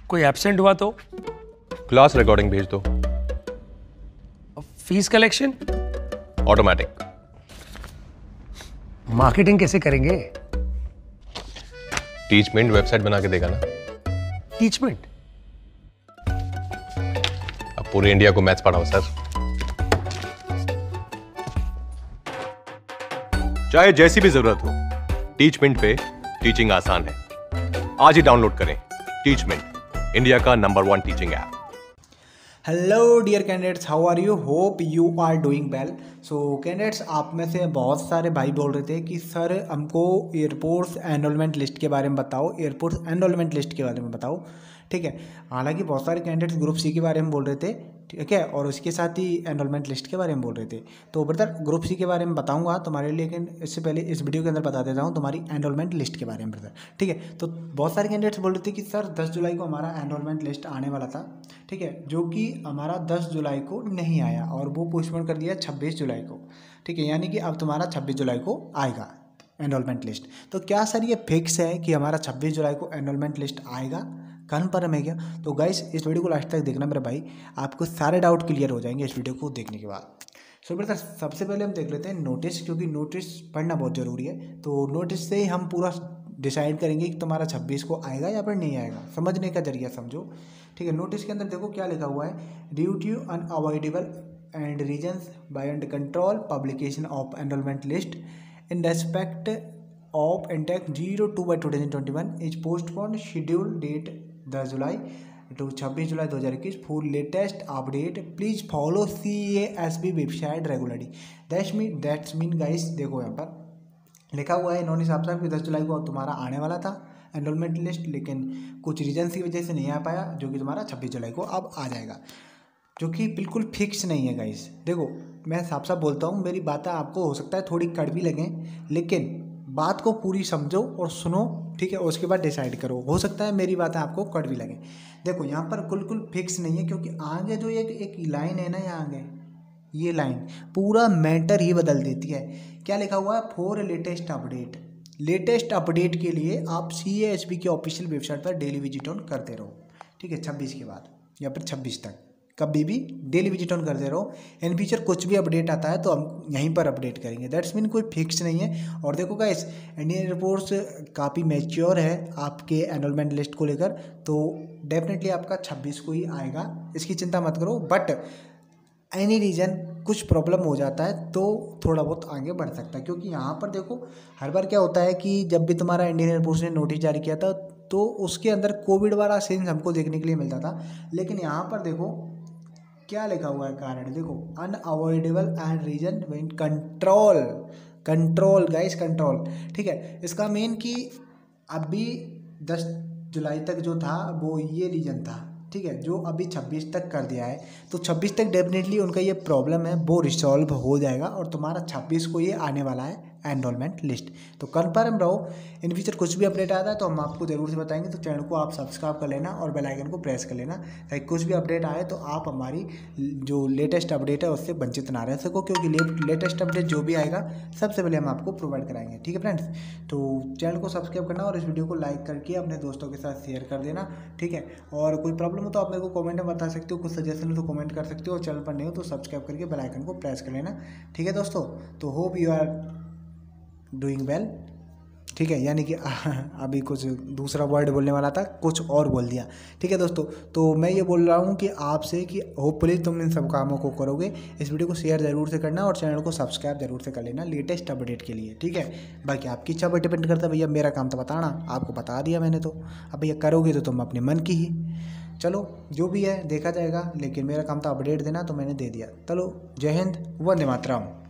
कोई एब्सेंट हुआ तो? क्लास रिकॉर्डिंग भेज दो। Fees collection? ऑटोमेटिक। मार्केटिंग कैसे करेंगे? टीचमेंट वेबसाइट बना के देगा ना। टीचमेंट? अब पूरे इंडिया को मैथ्स पढ़ाओ सर। चाहे जैसी भी जरूरत हो, टीचमेंट पे टीचिंग आसान है। आज ही डाउनलोड करें टीचमेंट, इंडिया का number 1 teaching app. Hello dear candidates, how are you? Hope you are doing well. So candidates, आप में से बहुत सारे भाई बोल रहे थे कि सर हमको एयरपोर्ट्स एनरोलमेंट लिस्ट के बारे में बताओ, एयरपोर्ट्स एनरोलमेंट लिस्ट के बारे में बताओ। ठीक है, हालांकि बहुत सारे कैंडिडेट्स ग्रुप सी के बारे में बोल रहे थे, ठीक है, और उसके साथ ही एनरोलमेंट लिस्ट के बारे में बोल रहे थे। तो ब्रदर, ग्रुप सी के बारे में बताऊंगा तुम्हारे लिए, लेकिन इससे पहले इस वीडियो के अंदर बता देता हूँ तुम्हारी एनरोलमेंट लिस्ट के बारे में ब्रदर। ठीक है, तो बहुत सारे कैंडिडेट्स बोल रहे थे कि सर 10 जुलाई को हमारा एनरोलमेंट लिस्ट आने वाला था, ठीक है, जो कि हमारा 10 जुलाई को नहीं आया और वो पोस्टपोन कर दिया 26 जुलाई को। ठीक है, यानी कि अब तुम्हारा 26 जुलाई को आएगा एनरोलमेंट लिस्ट। तो क्या सर ये फिक्स है कि हमारा 26 जुलाई को एनरोलमेंट लिस्ट आएगा? कन्फर्म है क्या? तो गाइस, इस वीडियो को लास्ट तक देखना मेरे भाई, आपको सारे डाउट क्लियर हो जाएंगे इस वीडियो को देखने के बाद। सो ब्रदर, सबसे पहले हम देख लेते हैं नोटिस, क्योंकि नोटिस पढ़ना बहुत ज़रूरी है। तो नोटिस से ही हम पूरा डिसाइड करेंगे कि तुम्हारा 26 को आएगा या फिर नहीं आएगा। समझने का जरिया समझो। ठीक है, नोटिस के अंदर देखो क्या लिखा हुआ है। Due to unavoidable and reasons by under control publication of enrolment list in respect of intake 02/2021 is postpone schedule date 10 July to 26 July 2021 for latest update please follow CASB website regularly. That's mean guys, देखो यहाँ पर लिखा हुआ है इन्होंने साफ साफ कि 10 जुलाई को तुम्हारा आने वाला था एनरोलमेंट लिस्ट, लेकिन कुछ रीजन की वजह से नहीं आ पाया, जो कि तुम्हारा 26 जुलाई को अब आ जाएगा, जो कि बिल्कुल फिक्स नहीं है गाइस। देखो, मैं साफ साफ बोलता हूँ, मेरी बातें आपको हो सकता है थोड़ी कड़वी लगें, लेकिन बात को पूरी समझो और सुनो, ठीक है, उसके बाद डिसाइड करो। हो सकता है मेरी बातें आपको कड़वी लगें। देखो, यहाँ पर बिल्कुल फिक्स नहीं है, क्योंकि आगे जो एक लाइन है ना, यहाँ आगे ये लाइन पूरा मैटर ही बदल देती है। क्या लिखा हुआ है? For latest update. Latest update के लिए आप CASB की ऑफिशियल वेबसाइट पर डेली विजिट ऑन करते रहो। ठीक है, 26 के बाद या फिर 26 तक कभी भी डेली विजिट ऑन करते रहो। इन फ्यूचर कुछ भी अपडेट आता है तो हम यहीं पर अपडेट करेंगे। दैट्स मीन कोई फिक्स नहीं है। और देखो गाइस, इंडियन एयरपोर्ट्स काफ़ी मैच्योर है आपके एनरोलमेंट लिस्ट को लेकर, तो डेफिनेटली आपका 26 को ही आएगा, इसकी चिंता मत करो। बट एनी रीज़न कुछ प्रॉब्लम हो जाता है तो थोड़ा बहुत आगे बढ़ सकता है, क्योंकि यहाँ पर देखो हर बार क्या होता है कि जब भी तुम्हारा इंडियन एयरपोर्ट्स ने नोटिस जारी किया था तो उसके अंदर कोविड वाला सीन हमको देखने के लिए मिलता था, लेकिन यहाँ पर देखो क्या लिखा हुआ है कारण। देखो, unavoidable and reason mean control. Control guys, control. ठीक है, इसका मेन कि अभी 10 जुलाई तक जो था वो ये रीजन था, ठीक है, जो अभी 26 तक कर दिया है। तो 26 तक डेफिनेटली उनका ये प्रॉब्लम है वो रिसॉल्व हो जाएगा और तुम्हारा 26 को ये आने वाला है एनरोलमेंट लिस्ट। तो कन्फर्म रहो, इन फ्यूचर कुछ भी अपडेट आता है तो हम आपको ज़रूर से बताएंगे। तो चैनल को आप सब्सक्राइब कर लेना और बेल आइकन को प्रेस कर लेना, ताकि कुछ भी अपडेट आए तो आप हमारी जो लेटेस्ट अपडेट है उससे वंचित ना रह सको, क्योंकि लेटेस्ट अपडेट जो भी आएगा सबसे पहले हम आपको प्रोवाइड कराएंगे। ठीक है फ्रेंड्स, तो चैनल को सब्सक्राइब करना और इस वीडियो को लाइक करके अपने दोस्तों के साथ शेयर कर देना। ठीक है, और कोई प्रॉब्लम हो तो आप मेरे को कमेंट में बता सकते हो, कुछ सजेशन हो तो कमेंट कर सकते हो, और चैनल पर नहीं हो तो सब्सक्राइब करके बेल आइकन को प्रेस कर लेना। ठीक है दोस्तों, तो hope you are doing well. ठीक है, यानी कि अभी कुछ दूसरा वर्ड बोलने वाला था, कुछ और बोल दिया। ठीक है दोस्तों, तो मैं ये बोल रहा हूँ कि आपसे कि होपफुली तुम इन सब कामों को करोगे। इस वीडियो को शेयर ज़रूर से करना और चैनल को सब्सक्राइब जरूर से कर लेना लेटेस्ट अपडेट के लिए। ठीक है, बाकी आपकी इच्छा पर डिपेंड करता है भैया, मेरा काम तो बताना, आपको बता दिया मैंने, तो अब भैया करोगे तो तुम अपने मन की ही। चलो, जो भी है देखा जाएगा, लेकिन मेरा काम था अपडेट देना, तो मैंने दे दिया। चलो, जय हिंद, वंदे मातरम।